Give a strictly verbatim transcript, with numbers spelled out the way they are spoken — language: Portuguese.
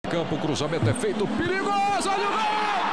campo, o cruzamento é feito, perigoso, olha o gol!